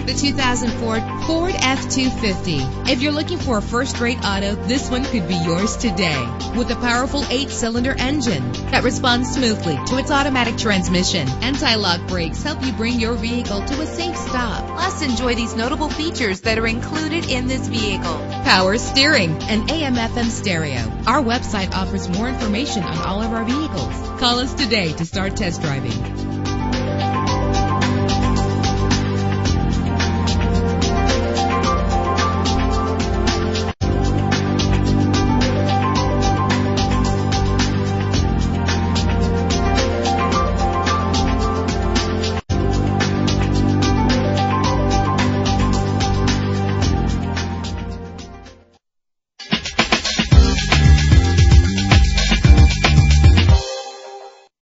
Introducing the 2004 Ford F-250. If you're looking for a first-rate auto, this one could be yours today. With a powerful 8-cylinder engine that responds smoothly to its automatic transmission. Anti-lock brakes help you bring your vehicle to a safe stop. Plus, enjoy these notable features that are included in this vehicle: power steering and AM/FM stereo. Our website offers more information on all of our vehicles. Call us today to start test driving.